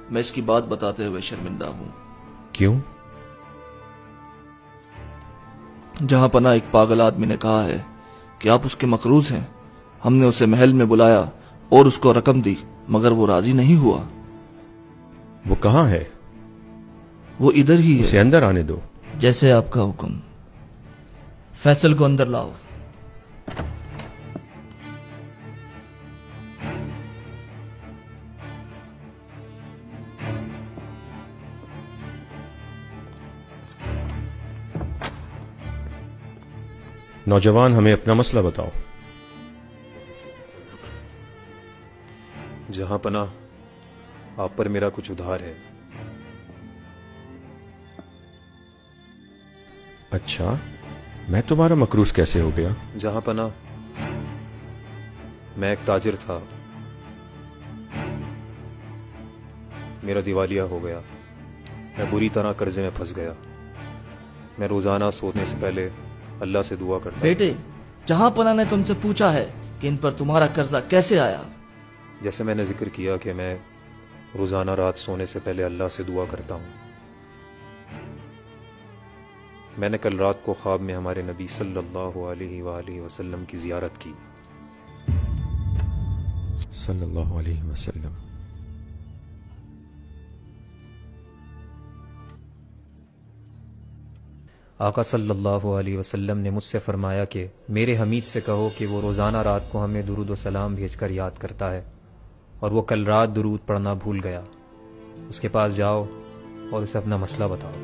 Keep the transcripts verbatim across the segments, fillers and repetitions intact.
میں اس کی بات بتاتے ہوئے شرمندہ ہوں۔ کیوں؟ جہاں پناہ ایک پاگل آدمی نے کہا ہے کہ آپ اس کے مقروض ہیں۔ ہم نے اسے محل میں بلایا اور اس کو رقم دی، مگر وہ راضی نہیں ہوا۔ وہ کہاں ہے؟ وہ ادھر ہی ہے۔ اسے اندر آنے دو۔ جیسے آپ کا حکم۔ فیصل کو اندر لاؤ۔ نوجوان، ہمیں اپنا مسئلہ بتاؤ۔ جہاں پناہ، آپ پر میرا کچھ ادھار ہے۔ اچھا، میں تمہارا مقروض کیسے ہو گیا؟ جہاں پناہ، میں ایک تاجر تھا، میرا دیوالیہ ہو گیا، میں بری طرح قرضے میں پھنس گیا۔ میں روزانہ سونے سے پہلے اللہ سے دعا کرتا۔ بیٹے، جہاں پناہ نے تم سے پوچھا ہے کہ ان پر تمہارا قرضہ کیسے آیا؟ جیسے میں نے ذکر کیا کہ میں روزانہ رات سونے سے پہلے اللہ سے دعا کرتا ہوں۔ میں نے کل رات کو خواب میں ہمارے نبی صلی اللہ علیہ وآلہ وسلم کی زیارت کی۔ صلی اللہ علیہ وسلم۔ آقا صلی اللہ علیہ وسلم نے مجھ سے فرمایا کہ میرے حمید سے کہو کہ وہ روزانہ رات کو ہمیں درود و سلام بھیج کر یاد کرتا ہے، اور وہ کل رات درود پڑھنا بھول گیا۔ اس کے پاس جاؤ اور اسے اپنا مسئلہ بتاؤ۔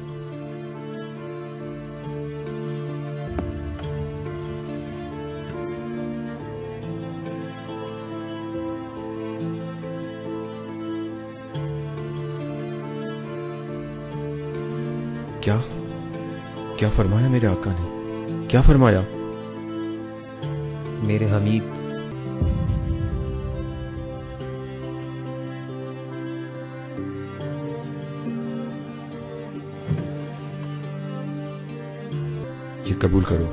کیا کیا فرمایا میرے آقا نے؟ کیا فرمایا؟ میرے حمید، یہ قبول کرو۔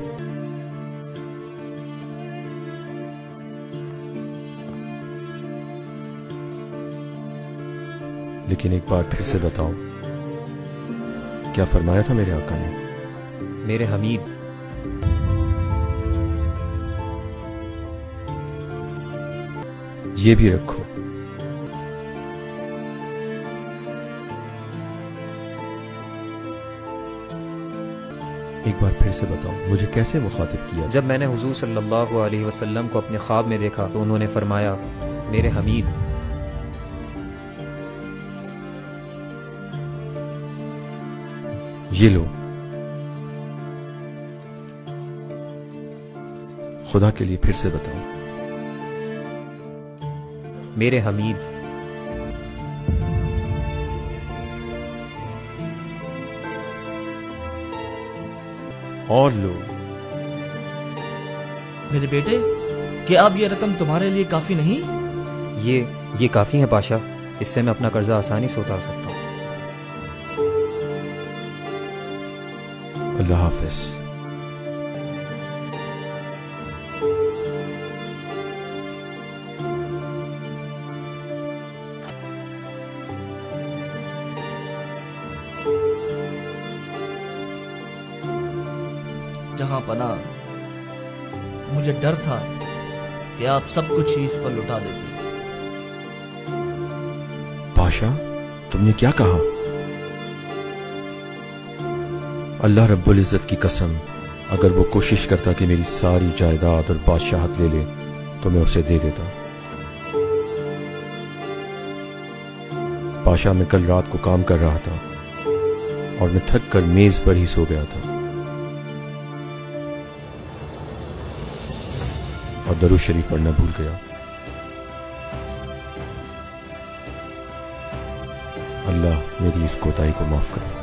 لیکن ایک بار پھر سے بتاؤ، کیا فرمایا تھا میرے آقا نے؟ میرے حمید، یہ بھی رکھو۔ ایک بار پھر سے بتاؤ، مجھے کیسے مخاطب کیا؟ جب میں نے حضور صلی اللہ علیہ وسلم کو اپنے خواب میں دیکھا تو انہوں نے فرمایا، میرے حمید، یہ لو، خدا کے لیے پھر سے بتاؤ۔ میرے حمید، اور لو۔ میرے بیٹے، کیا اب یہ رقم تمہارے لیے کافی نہیں؟ یہ یہ کافی ہے پاشا، اس سے میں اپنا قرضہ آسانی سے اتار سکتا ہوں۔ اللہ حافظ۔ جہاں پناہ، مجھے ڈر تھا کہ آپ سب کچھ ہی اس پر لٹا دیتے۔ پاشا، تم نے کیا کہا؟ اللہ رب العزت کی قسم، اگر وہ کوشش کرتا کہ میری ساری جائیداد اور بادشاہت لے لے تو میں اسے دے دیتا۔ پاشا، میں کل رات کو کام کر رہا تھا اور میں تھک کر میز پر ہی سو گیا تھا اور درود شریف پڑھنا بھول گیا۔ اللہ میری اس کوتاہی کو معاف کرے۔